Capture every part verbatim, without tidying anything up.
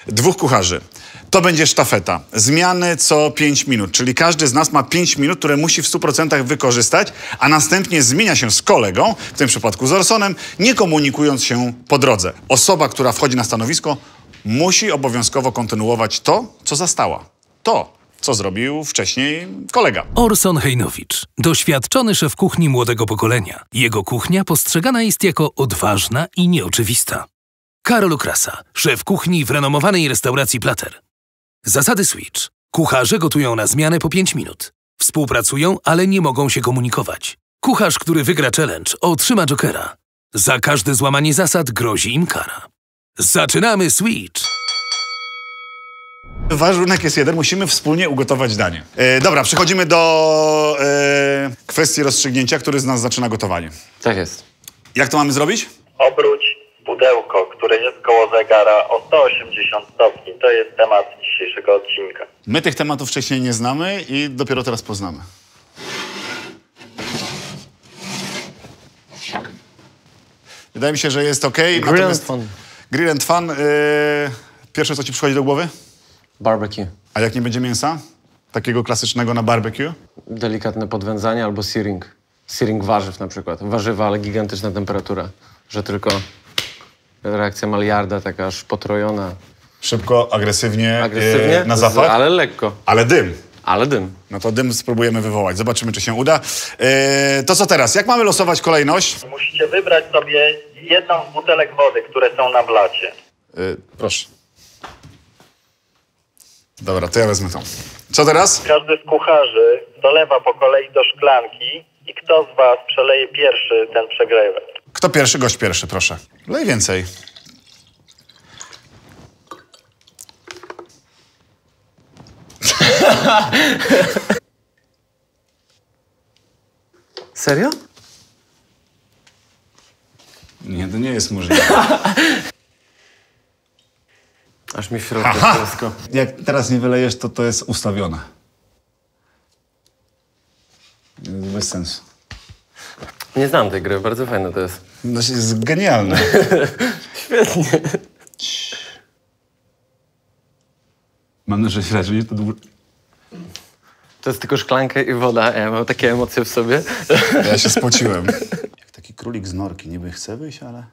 Dwóch kucharzy. To będzie sztafeta. Zmiany co pięć minut, czyli każdy z nas ma pięć minut, które musi w stu procentach wykorzystać, a następnie zmienia się z kolegą, w tym przypadku z Orsonem, nie komunikując się po drodze. Osoba, która wchodzi na stanowisko, musi obowiązkowo kontynuować to, co zastała. To, co zrobił wcześniej kolega. Orson Hejnowicz, doświadczony szef kuchni młodego pokolenia. Jego kuchnia postrzegana jest jako odważna i nieoczywista. Karol Krasa, szef kuchni w renomowanej restauracji Plater. Zasady Switch. Kucharze gotują na zmianę po pięć minut. Współpracują, ale nie mogą się komunikować. Kucharz, który wygra challenge, otrzyma jokera. Za każde złamanie zasad grozi im kara. Zaczynamy Switch! Warunek jest jeden, musimy wspólnie ugotować danie. E, dobra, przechodzimy do e, kwestii rozstrzygnięcia, który z nas zaczyna gotowanie. Tak jest. Jak to mamy zrobić? Obróć pudełko, które jest koło zegara o sto osiemdziesiąt stopni. To jest temat dzisiejszego odcinka. My tych tematów wcześniej nie znamy i dopiero teraz poznamy. Wydaje mi się, że jest ok. Grill Natomiast... and fun. Grill and fun. Yy... Pierwsze, co ci przychodzi do głowy? Barbecue. A jak nie będzie mięsa? Takiego klasycznego na barbecue? Delikatne podwędzanie albo searing. Searing warzyw na przykład. Warzywa, ale gigantyczna temperatura. Że tylko reakcja Maillarda, taka aż potrojona. Szybko, agresywnie, Agresywnie, yy, na zapach. ale lekko. Ale dym. Ale dym. No to dym spróbujemy wywołać. Zobaczymy, czy się uda. Yy, to co teraz? Jak mamy losować kolejność? Musicie wybrać sobie jedną z butelek wody, które są na blacie. Yy, proszę. Dobra, to ja wezmę tą. Co teraz? Każdy z kucharzy dolewa po kolei do szklanki i kto z was przeleje pierwszy, ten przegrywa. Kto pierwszy? Gość pierwszy, proszę. Lej więcej. Serio? Nie, to nie jest możliwe. Aż mi w środku wszystko. Jak teraz nie wylejesz, to to jest ustawione. Bez sensu. Nie znam tej gry, bardzo fajne to jest. No, jest genialne. Świetnie. Mam nadzieję, że nie to długo... To jest tylko szklanka i woda, a ja mam takie emocje w sobie. Ja się spociłem. Jak taki królik z norki. Niby chce wyjść, ale...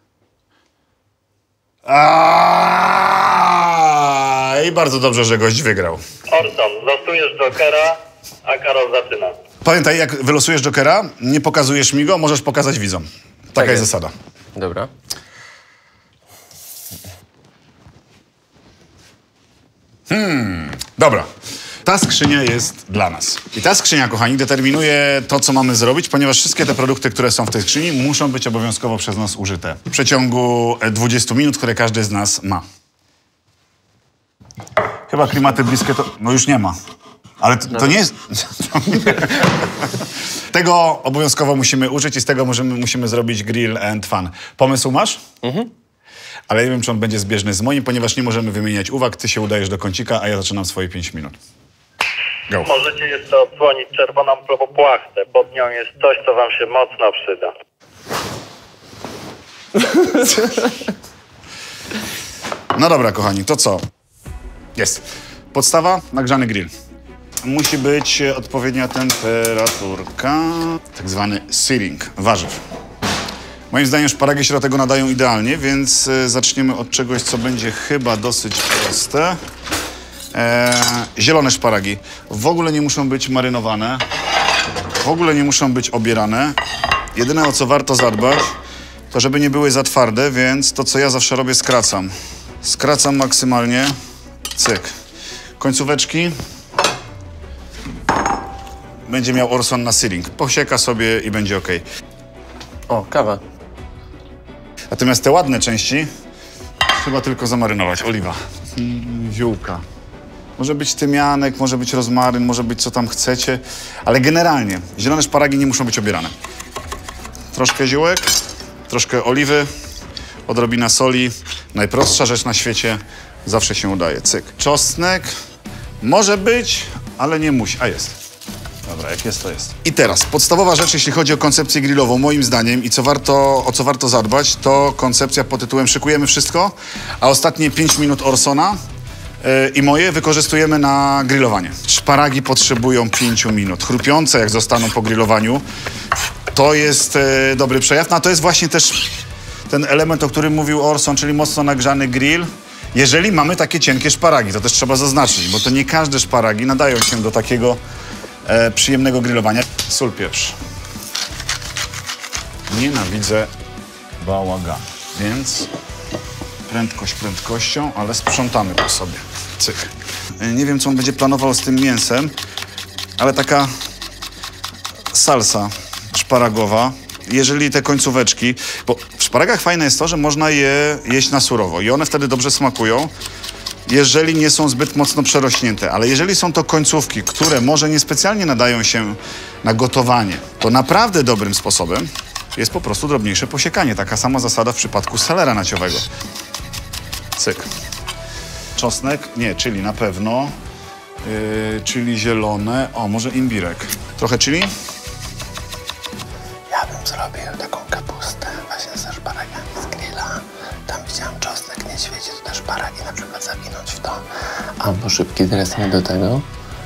Aaaa! I bardzo dobrze, że gość wygrał. Orson, losujesz jokera, a Karol zaczyna. Pamiętaj, jak wylosujesz jokera, nie pokazujesz mi go, możesz pokazać widzom. Taka Tak jest jest. zasada. Dobra. Hmm, dobra. Ta skrzynia jest dla nas. I ta skrzynia, kochani, determinuje to, co mamy zrobić, ponieważ wszystkie te produkty, które są w tej skrzyni, muszą być obowiązkowo przez nas użyte w przeciągu dwudziestu minut, które każdy z nas ma. Chyba klimaty bliskie to... No już nie ma. Ale to, to nie jest... Tego obowiązkowo musimy użyć i z tego możemy, musimy zrobić grill and fun. Pomysł masz? Mhm. Ale nie wiem, czy on będzie zbieżny z moim, ponieważ nie możemy wymieniać uwag. Ty się udajesz do kącika, a ja zaczynam swoje pięć minut. Go. Możecie jeszcze odsłonić czerwoną płachtę. Pod nią jest coś, co wam się mocno przyda. No dobra, kochani, to co? Jest. Podstawa, nagrzany grill. Musi być odpowiednia temperaturka, tak zwany searing warzyw. Moim zdaniem szparagi się do tego nadają idealnie, więc y, zaczniemy od czegoś, co będzie chyba dosyć proste. E, zielone szparagi. W ogóle nie muszą być marynowane, w ogóle nie muszą być obierane. Jedyne, o co warto zadbać, to żeby nie były za twarde, więc to, co ja zawsze robię, skracam. Skracam maksymalnie. Cyk. Końcóweczki będzie miał Orson na searing. Posieka sobie i będzie ok. O, kawa. Natomiast te ładne części trzeba tylko zamarynować. Oliwa, mm, ziółka. Może być tymianek, może być rozmaryn, może być co tam chcecie, ale generalnie zielone szparagi nie muszą być obierane. Troszkę ziółek, troszkę oliwy, odrobina soli. Najprostsza rzecz na świecie, zawsze się udaje. Cyk. Czosnek może być, ale nie musi. A jest. Dobra, jak jest, to jest. I teraz, podstawowa rzecz, jeśli chodzi o koncepcję grillową, moim zdaniem, i co warto, o co warto zadbać, to koncepcja pod tytułem szykujemy wszystko, a ostatnie pięć minut Orsona yy, i moje wykorzystujemy na grillowanie. Szparagi potrzebują pięciu minut. Chrupiące, jak zostaną po grillowaniu, to jest yy, dobry przejaw. No a to jest właśnie też ten element, o którym mówił Orson, czyli mocno nagrzany grill. Jeżeli mamy takie cienkie szparagi, to też trzeba zaznaczyć, bo to nie każde szparagi nadają się do takiego e, przyjemnego grillowania. Sól, pieprz. Nienawidzę bałaganu, więc prędkość prędkością, ale sprzątamy po sobie. Cyk. Nie wiem, co on będzie planował z tym mięsem, ale taka salsa szparagowa. Jeżeli te końcóweczki, bo w szparagach fajne jest to, że można je jeść na surowo i one wtedy dobrze smakują, jeżeli nie są zbyt mocno przerośnięte. Ale jeżeli są to końcówki, które może niespecjalnie nadają się na gotowanie, to naprawdę dobrym sposobem jest po prostu drobniejsze posiekanie. Taka sama zasada w przypadku selera naciowego. Cyk. Czosnek? Nie, chili na pewno. Yy, chili zielone. O, może imbirek. Trochę chili? Ja bym zrobił taką kapustę właśnie ze szparagami z grilla. Tam widziałem czosnek, niedźwiedzie, to te szparagi na przykład zawinąć w to. Albo szybki dressing do tego.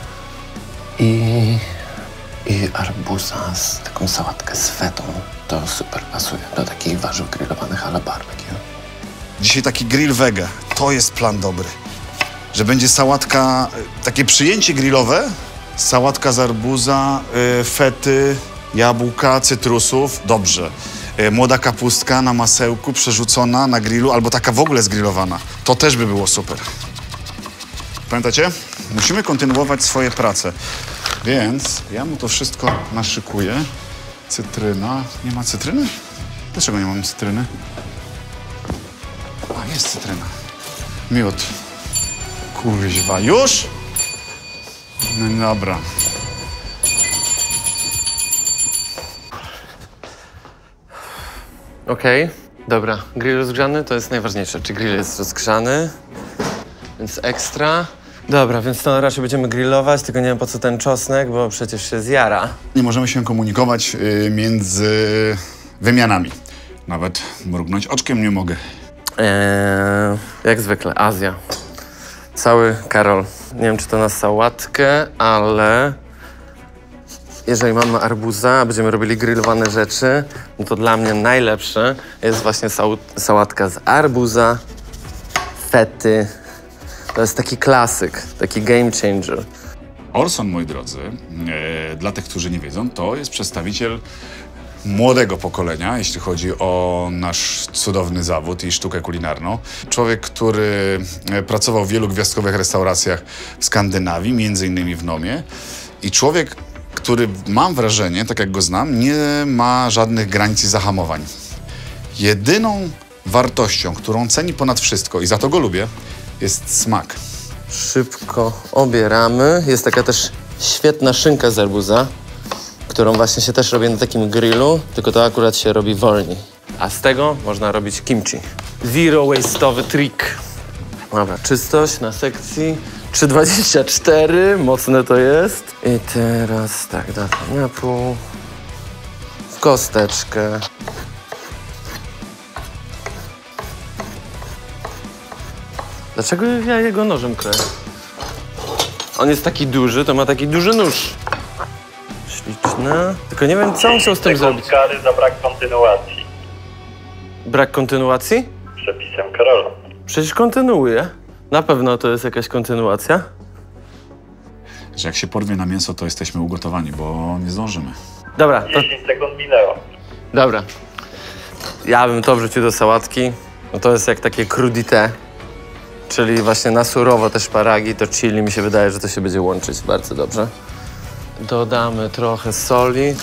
I, i arbuza z taką sałatkę z fetą. To super pasuje do takich warzyw grillowanych ale barbecue. Dzisiaj taki grill wege. To jest plan dobry. Że będzie sałatka, takie przyjęcie grillowe, sałatka z arbuza, yy, fety, jabłka, cytrusów, dobrze. Yy, młoda kapustka na masełku, przerzucona na grillu, albo taka w ogóle zgrillowana. To też by było super. Pamiętacie? Musimy kontynuować swoje prace. Więc ja mu to wszystko naszykuję. Cytryna. Nie ma cytryny? Dlaczego nie mam cytryny? A, jest cytryna. Miód. Kuźwa. Już? No dobra. Okej, okay, dobra. Grill rozgrzany to jest najważniejsze. Czy grill jest rozgrzany? Więc ekstra. Dobra, więc to raczej będziemy grillować, tylko nie wiem po co ten czosnek, bo przecież się zjara. Nie możemy się komunikować y, między wymianami. Nawet mrugnąć oczkiem nie mogę. Eee, jak zwykle, Azja. Cały Karol. Nie wiem, czy to na sałatkę, ale jeżeli mamy arbuza, a będziemy robili grillowane rzeczy, no to dla mnie najlepsze jest właśnie sał sałatka z arbuza, fety. To jest taki klasyk, taki game changer. Orson, moi drodzy, e, dla tych, którzy nie wiedzą, to jest przedstawiciel młodego pokolenia, jeśli chodzi o nasz cudowny zawód i sztukę kulinarną. Człowiek, który pracował w wielu gwiazdkowych restauracjach w Skandynawii, między innymi w Nomie. I człowiek, który, mam wrażenie, tak jak go znam, nie ma żadnych granic i zahamowań. Jedyną wartością, którą ceni ponad wszystko i za to go lubię, jest smak. Szybko obieramy. Jest taka też świetna szynka z arbuza, którą właśnie się też robi na takim grillu, tylko to akurat się robi wolniej. A z tego można robić kimchi. Zero waste'owy trik. Dobra, czystość na sekcji. trzy dwadzieścia cztery, mocne to jest. I teraz tak, dam na pół. W kosteczkę. Dlaczego ja jego nożem kroję? On jest taki duży, to ma taki duży nóż. Śliczne. Tylko nie wiem, co on chciał z tym zrobić. Kary za brak kontynuacji. Brak kontynuacji? Przepisem Karola. Przecież kontynuuje. Na pewno to jest jakaś kontynuacja. Że jak się porwie na mięso, to jesteśmy ugotowani, bo nie zdążymy. Dobra, to... dziesięć sekund minęło. Dobra. Ja bym to wrzucił do sałatki. No to jest jak takie crudité. Czyli właśnie na surowo te szparagi, to chili mi się wydaje, że to się będzie łączyć bardzo dobrze. Dodamy trochę soli.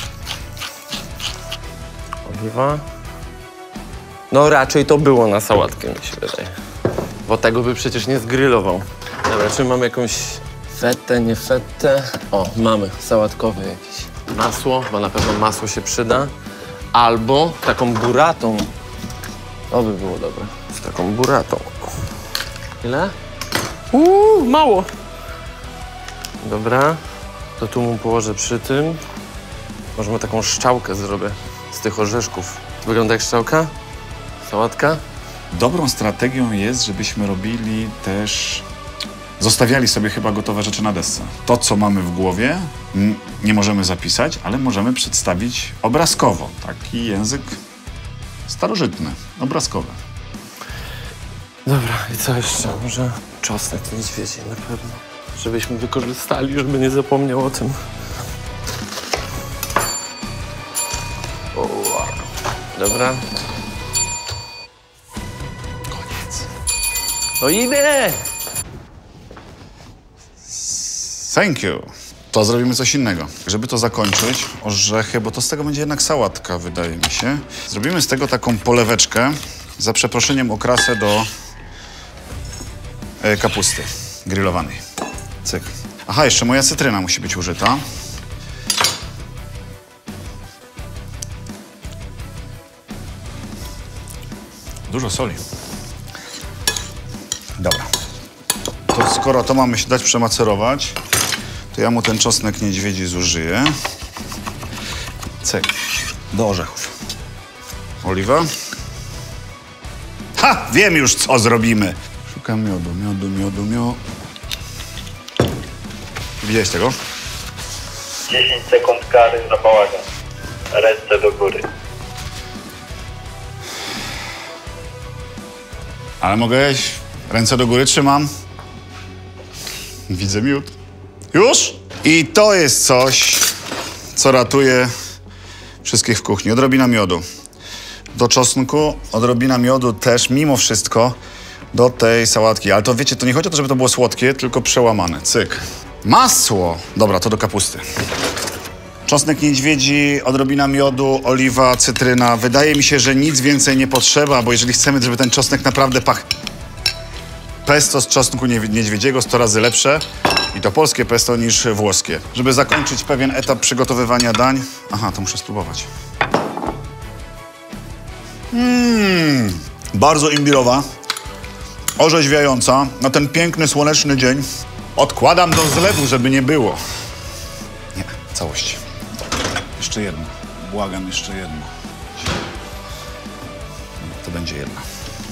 Oliwa. No raczej to było na sałatkę, mi się wydaje. Bo tego by przecież nie zgrillował. Dobra, czy mam jakąś fetę, nie fetę? O, mamy sałatkowe jakieś masło, bo na pewno masło się przyda. Albo taką buratą. To by było dobre. Z taką buratą. Ile? Uuu, mało. Dobra, to tu mu położę przy tym. Możemy taką szczałkę zrobię z tych orzeszków. Wygląda jak szczałka? Sałatka? Dobrą strategią jest, żebyśmy robili też zostawiali sobie chyba gotowe rzeczy na desce. To, co mamy w głowie, m, nie możemy zapisać, ale możemy przedstawić obrazkowo. Taki język starożytny, obrazkowy. Dobra, i co jeszcze? Może czosnek niedźwiedzi na pewno. Żebyśmy wykorzystali, żeby nie zapomniał o tym. O, dobra. Koniec. No idę! Thank you. To zrobimy coś innego. Żeby to zakończyć, orzechy, bo to z tego będzie jednak sałatka, wydaje mi się. Zrobimy z tego taką poleweczkę, za przeproszeniem okrasę do e, kapusty grillowanej. Cyk. Aha, jeszcze moja cytryna musi być użyta. Dużo soli. Dobra. To skoro to mamy się dać przemacerować, to ja mu ten czosnek niedźwiedzi zużyję. Cyk. Do orzechów. Oliwa. Ha! Wiem już, co zrobimy. Szukam miodu, miodu, miodu, miodu. Widziałeś tego? dziesięć sekund kary za bałagan. Ręce do góry. Ale mogę iść. Ręce do góry trzymam. Widzę miód. Już? I to jest coś, co ratuje wszystkich w kuchni. Odrobina miodu. Do czosnku, odrobina miodu też, mimo wszystko, do tej sałatki. Ale to wiecie, to nie chodzi o to, żeby to było słodkie, tylko przełamane. Cyk. Masło! Dobra, to do kapusty. Czosnek niedźwiedzi, odrobina miodu, oliwa, cytryna. Wydaje mi się, że nic więcej nie potrzeba, bo jeżeli chcemy, żeby ten czosnek naprawdę pachł... Pesto z czosnku niedźwiedziego sto razy lepsze i to polskie pesto niż włoskie. Żeby zakończyć pewien etap przygotowywania dań... Aha, to muszę spróbować. Mmm, bardzo imbirowa, orzeźwiająca na ten piękny, słoneczny dzień. Odkładam do zlewu, żeby nie było. Nie, całość. Jeszcze jedno. Błagam, jeszcze jedno. To będzie jedna.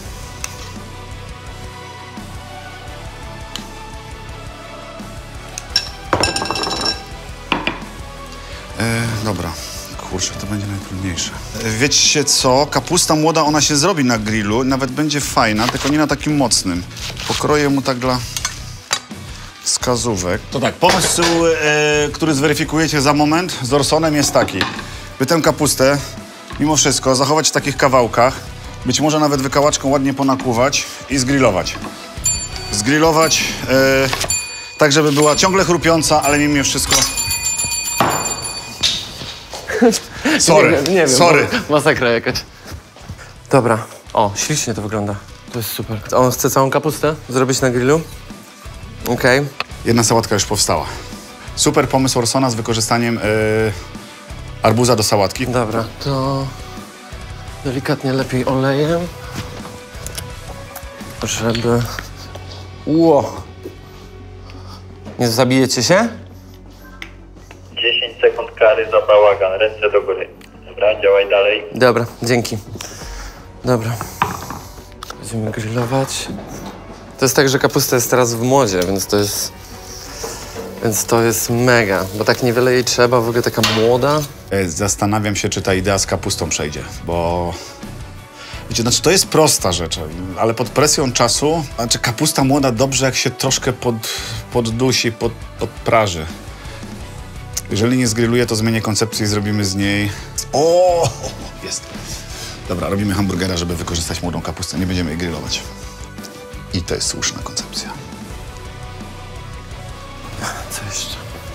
E, dobra. Kurczę, to będzie najtrudniejsze. E, wiecie co? Kapusta młoda, ona się zrobi na grillu. Nawet będzie fajna, tylko nie na takim mocnym. Pokroję mu tak dla wskazówek. To tak, pomysł, e, który zweryfikujecie za moment z Orsonem jest taki. By tę kapustę, mimo wszystko, zachować w takich kawałkach. Być może nawet wykałaczką ładnie ponakłuwać i zgrillować. Zgrillować e, tak, żeby była ciągle chrupiąca, ale mimo wszystko... Sorry, nie wiem, nie wiem, sorry. Masakra jakaś. Dobra. O, ślicznie to wygląda. To jest super. On chce całą kapustę zrobić na grillu? Okej. Okay. Jedna sałatka już powstała. Super pomysł Orsona z wykorzystaniem yy, arbuza do sałatki. Dobra, to delikatnie lepiej olejem, żeby... Ło! Nie zabijecie się? dziesięć sekund kary za bałagan. Ręce do góry. Dobra, działaj dalej. Dobra, dzięki. Dobra. Będziemy grillować. To jest tak, że kapusta jest teraz w modzie, więc to jest... Więc to jest mega, bo tak niewiele jej trzeba, w ogóle taka młoda. E, Zastanawiam się, czy ta idea z kapustą przejdzie, bo... Wiecie, znaczy to jest prosta rzecz, ale pod presją czasu, znaczy kapusta młoda dobrze, jak się troszkę pod, poddusi, pod, podpraży. Jeżeli nie zgrilluje, to zmienię koncepcję i zrobimy z niej... O, jest. Dobra, robimy hamburgera, żeby wykorzystać młodą kapustę. Nie będziemy jej grillować. I to jest słuszna koncepcja. Co jeszcze?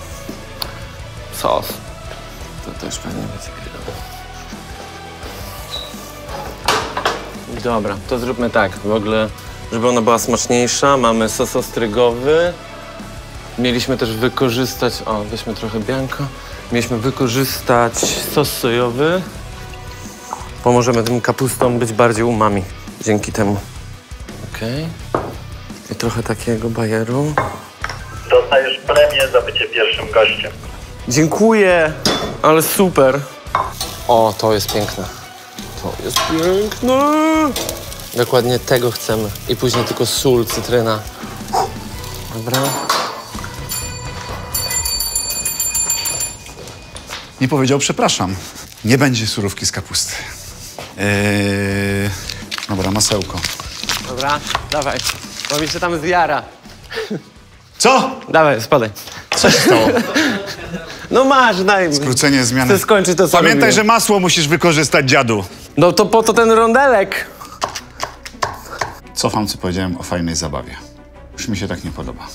Sos. To też pewnie będzie grillowane. Dobra, to zróbmy tak. W ogóle, żeby ona była smaczniejsza, mamy sos ostrygowy. Mieliśmy też wykorzystać... O, weźmy trochę bianco. Mieliśmy wykorzystać sos sojowy. Pomożemy tym kapustom być bardziej umami dzięki temu. Okej. Okay. I trochę takiego bajeru. Dostajesz premię za bycie pierwszym gościem. Dziękuję, ale super. O, to jest piękne. To jest piękne. Dokładnie tego chcemy. I później tylko sól, cytryna. Dobra. Nie powiedział przepraszam. Nie będzie surówki z kapusty. Eee, dobra, masełko. Dobra, dawaj. Bo mi się tam zjara. Co? Dawaj, spadaj. Co się stało? No masz, daj mi. Skrócenie zmiany. Chcę skończyć to, co Pamiętaj, robiłem. że masło musisz wykorzystać, dziadu. No to po to ten rondelek. Cofam, co powiedziałem o fajnej zabawie. Już mi się tak nie podoba.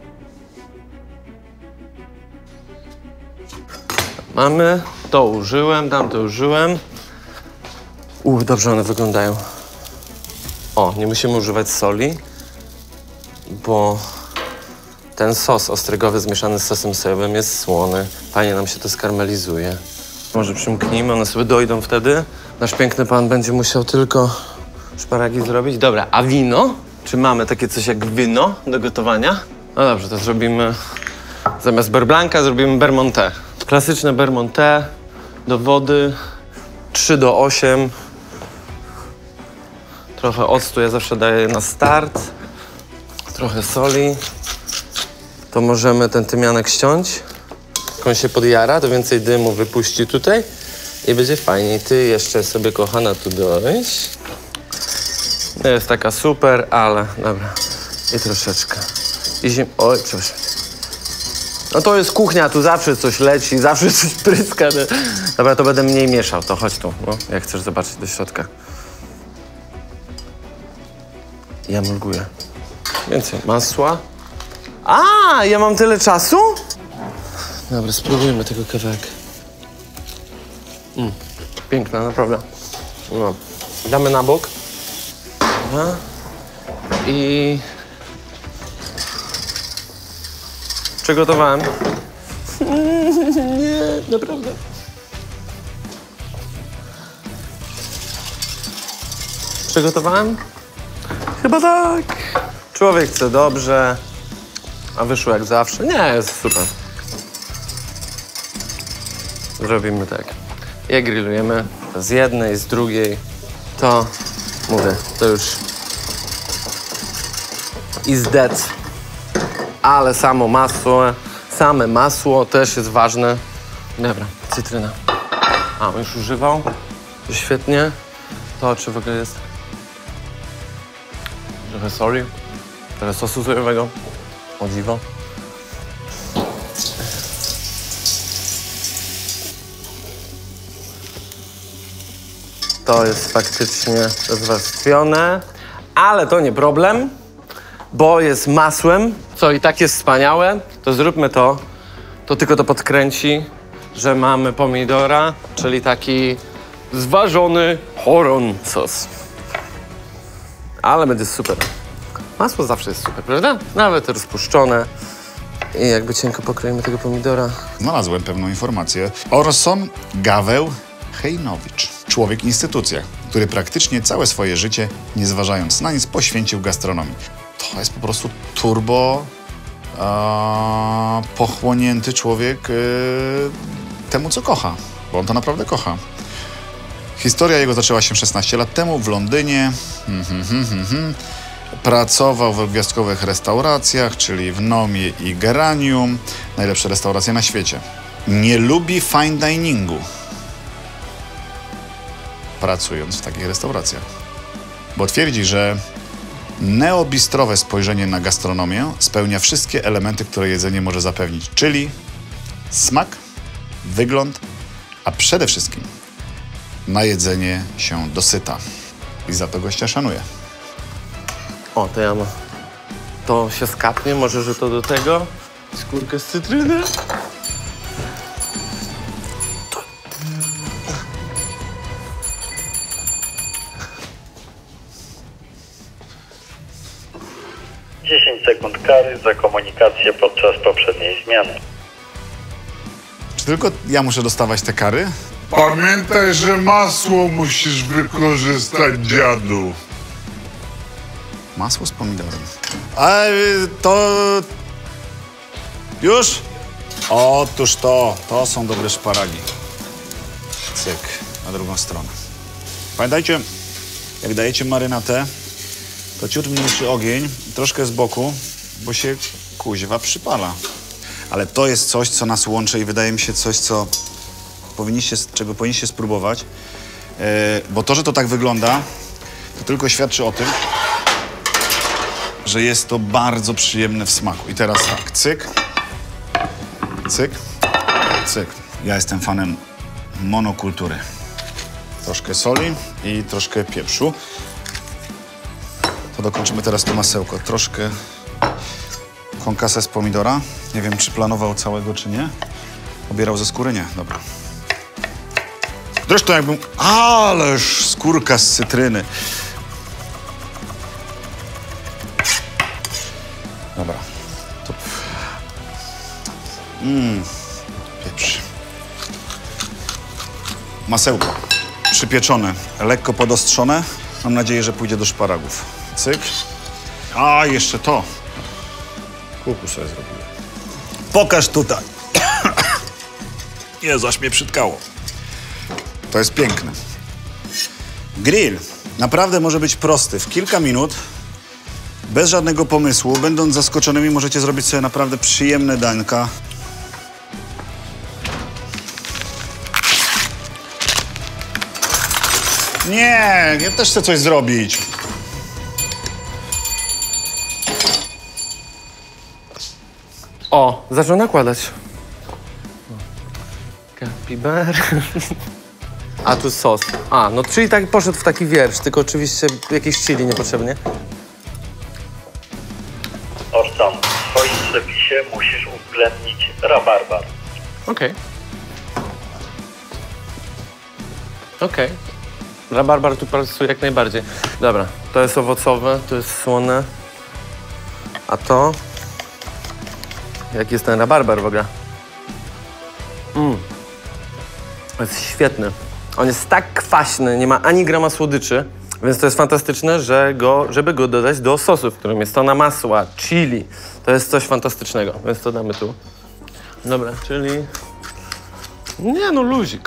Mamy, to użyłem, tam to użyłem. Uff, dobrze one wyglądają. O, nie musimy używać soli, bo ten sos ostrygowy zmieszany z sosem sojowym jest słony. Fajnie nam się to skarmelizuje. Może przymknijmy, one sobie dojdą wtedy. Nasz piękny pan będzie musiał tylko szparagi zrobić. Dobra, a wino? Czy mamy takie coś jak wino do gotowania? No dobrze, to zrobimy zamiast beurre blanca zrobimy beurre monté. Klasyczne beurre monté do wody trzy do ośmiu. Trochę octu ja zawsze daję na start. Trochę soli. To możemy ten tymianek ściąć. Jak on się podjara, to więcej dymu wypuści tutaj i będzie fajniej. Ty jeszcze sobie, kochana, tu dojść. Nie jest taka super, ale dobra. I troszeczkę. I zim... Oj, przepraszam. No to jest kuchnia, tu zawsze coś leci, zawsze coś pryska. Dobra, to będę mniej mieszał, to chodź tu, no, jak chcesz zobaczyć do środka. Ja mruguje. Więcej masła. A, ja mam tyle czasu? Dobra, spróbujmy tego kawałek. Mm, piękna, naprawdę. No. Damy na bok. Dobra. I... Przygotowałem. Nie, naprawdę. Przygotowałem? Chyba tak. Człowiek chce dobrze, a wyszło jak zawsze. Nie, jest super. Zrobimy tak. Je grillujemy z jednej, z drugiej. To, mówię, to już is dead. Ale samo masło, same masło też jest ważne. Dobra, cytryna. A, on już używał. Świetnie. To czy w ogóle jest? Trochę soli. Trochę sosu sojowego. O dziwo. To jest faktycznie rozwarstwione, ale to nie problem, bo jest masłem, co i tak jest wspaniałe. To zróbmy to, to tylko to podkręci, że mamy pomidora, czyli taki zważony horon sos. Ale będzie super. Masło zawsze jest super, prawda? Nawet rozpuszczone. I jakby cienko pokroimy tego pomidora. Znalazłem pewną informację. Orson Gaweł Hejnowicz. Człowiek instytucja, który praktycznie całe swoje życie, nie zważając na nic, poświęcił gastronomii. To jest po prostu turbo a, pochłonięty człowiek y, temu, co kocha. Bo on to naprawdę kocha. Historia jego zaczęła się szesnaście lat temu w Londynie. Hmm, hmm, hmm, hmm, hmm. Pracował w gwiazdkowych restauracjach, czyli w Nomie i Geranium. Najlepsze restauracje na świecie. Nie lubi fine diningu, pracując w takich restauracjach. Bo twierdzi, że neobistrowe spojrzenie na gastronomię spełnia wszystkie elementy, które jedzenie może zapewnić. Czyli smak, wygląd, a przede wszystkim na jedzenie się dosyta. I za to gościa szanuję. O, to ja mam. To się skapnie, może, że to do tego. Skórkę z cytryny. To... dziesięć sekund kary za komunikację podczas poprzedniej zmiany. Czy tylko ja muszę dostawać te kary? Pamiętaj, że masło musisz wykorzystać, dziadu. Masło z pomidorem. A y, to... Już? Otóż to. To są dobre szparagi. Cyk. Na drugą stronę. Pamiętajcie, jak dajecie marynatę, to ciut mniejszy ogień, troszkę z boku, bo się kuźwa przypala. Ale to jest coś, co nas łączy i wydaje mi się coś, co powinniście, czego powinniście spróbować. Yy, bo to, że to tak wygląda, to tylko świadczy o tym, że jest to bardzo przyjemne w smaku. I teraz tak, cyk, cyk, cyk. Ja jestem fanem monokultury. Troszkę soli i troszkę pieprzu. To dokończymy teraz to masełko. Troszkę konkasę z pomidora. Nie wiem, czy planował całego, czy nie. Obierał ze skóry? Nie. Dobra. Zresztą jakbym... Ależ skórka z cytryny. Dobra. To... Mmm. Pieprz. Masełko. Przypieczone. Lekko podostrzone. Mam nadzieję, że pójdzie do szparagów. Cyk. A, jeszcze to. Kuku sobie zrobiłem. Pokaż tutaj. Jezu, aż mnie przytkało. To jest piękne. Grill naprawdę może być prosty. W kilka minut, bez żadnego pomysłu, będąc zaskoczonymi, możecie zrobić sobie naprawdę przyjemne dańka. Nie, ja też chcę coś zrobić. O, zaczął nakładać. Kapibar. A tu sos. A, no czyli tak poszedł w taki wiersz, tylko oczywiście jakieś chili niepotrzebnie. Orson, w swoim przepisie musisz uwzględnić rabarbar. Okej. Okay. Okej. Okay. Rabarbar tu pasuje jak najbardziej. Dobra, to jest owocowe, to jest słone. A to... Jaki jest ten rabarbar w ogóle? Mmm. Jest świetny. On jest tak kwaśny, nie ma ani grama słodyczy, więc to jest fantastyczne, że go, żeby go dodać do sosu, w którym jest tona masła, chili. To jest coś fantastycznego, więc to damy tu. Dobra, czyli... Nie no, luzik.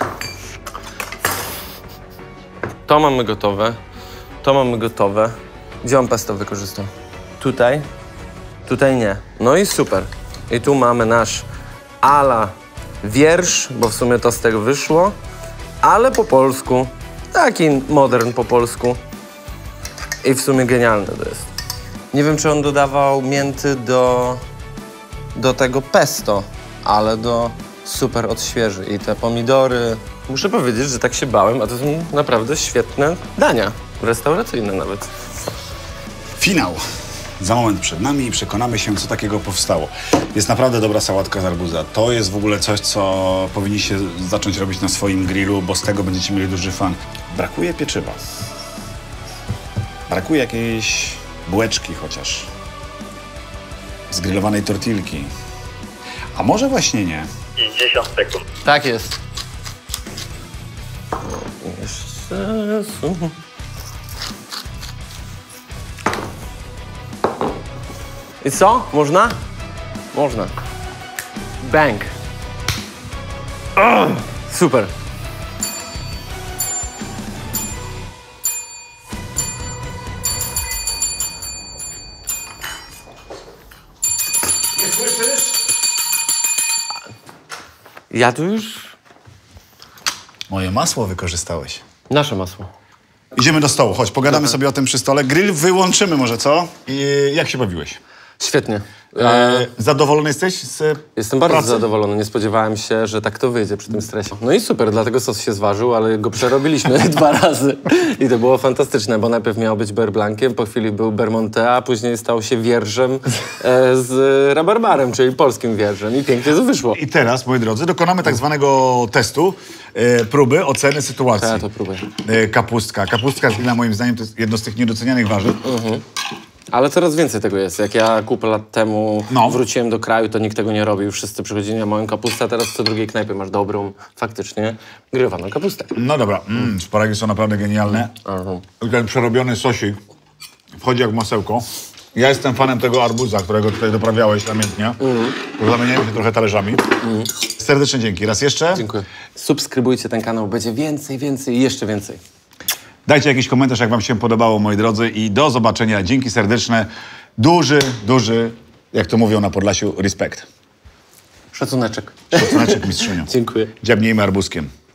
To mamy gotowe, to mamy gotowe. Gdzie on pesto wykorzystał? Tutaj, tutaj nie. No i super. I tu mamy nasz ala wiersz, bo w sumie to z tego wyszło, ale po polsku. Taki modern po polsku. I w sumie genialny to jest. Nie wiem, czy on dodawał mięty do, do tego pesto, ale do super odświeży. I te pomidory... Muszę powiedzieć, że tak się bałem, a to są naprawdę świetne dania. Restauracyjne nawet. Finał. Za moment przed nami i przekonamy się, co takiego powstało. Jest naprawdę dobra sałatka z arbuza. To jest w ogóle coś, co powinniście zacząć robić na swoim grillu, bo z tego będziecie mieli duży fan. Brakuje pieczywa. Brakuje jakiejś bułeczki chociaż. Zgrillowanej tortilki. A może właśnie nie? pięćdziesiąt sekund. Tak jest. Jeszcze... I co? Można? Można. Bang. Oh, super. Nie słyszysz? Ja tu już... Moje masło wykorzystałeś. Nasze masło. Idziemy do stołu, chodź, pogadamy sobie o tym przy stole. Grill wyłączymy może, co? I jak się bawiłeś? Świetnie. E, zadowolony jesteś z Jestem bardzo pracy? zadowolony. Nie spodziewałem się, że tak to wyjdzie przy tym stresie. No i super, dlatego sos się zważył, ale go przerobiliśmy dwa razy. I to było fantastyczne, bo najpierw miał być beurre blanciem, po chwili był beurre monté, a później stał się wierżem e, z rabarbarem, czyli polskim wierżem. I pięknie to wyszło. I teraz, moi drodzy, dokonamy tak zwanego testu, e, próby, oceny sytuacji. Ja to próbuję. E, kapustka. Kapustka z grilla, moim zdaniem, to jest jedno z tych niedocenianych warzyw. Mhm. Ale coraz więcej tego jest. Jak ja kupę lat temu No. wróciłem do kraju, to nikt tego nie robił. Wszyscy przychodzili na moją kapustę, a teraz w co drugiej knajpie masz dobrą, faktycznie grillowaną kapustę. No dobra, mm, szparagi są naprawdę genialne. Mhm. I ten przerobiony sosik wchodzi jak masełko. Ja jestem fanem tego arbuza, którego tutaj doprawiałeś namiętnie. Mm. Zamieniałem się trochę talerzami. Mm. Serdecznie dzięki. Raz jeszcze. Dziękuję. Subskrybujcie ten kanał, będzie więcej, więcej i jeszcze więcej. Dajcie jakiś komentarz, jak wam się podobało, moi drodzy. I do zobaczenia. Dzięki serdeczne. Duży, duży Jak to mówią na Podlasiu, respekt. Szacuneczek. Szacuneczek, mistrzuniu. Dziękuję. Dziabnijmy arbuzkiem.